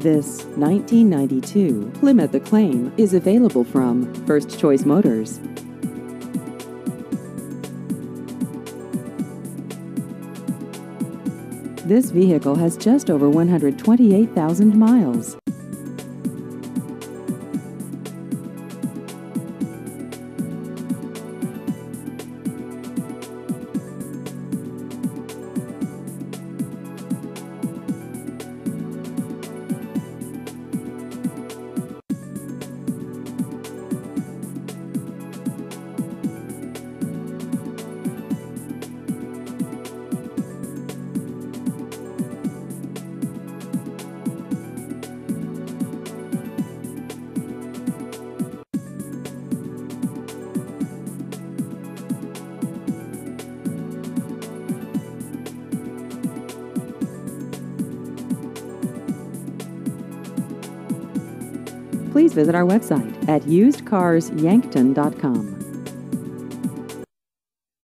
This 1992 Plymouth Acclaim is available from First Choice Motors. This vehicle has just over 128,000 miles. Please visit our website at usedcarsyankton.com.